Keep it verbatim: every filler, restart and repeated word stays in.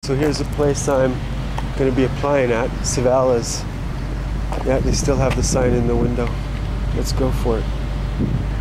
So here's a place I'm going to be applying at, Savalas. Yeah, they still have the sign in the window. Let's go for it.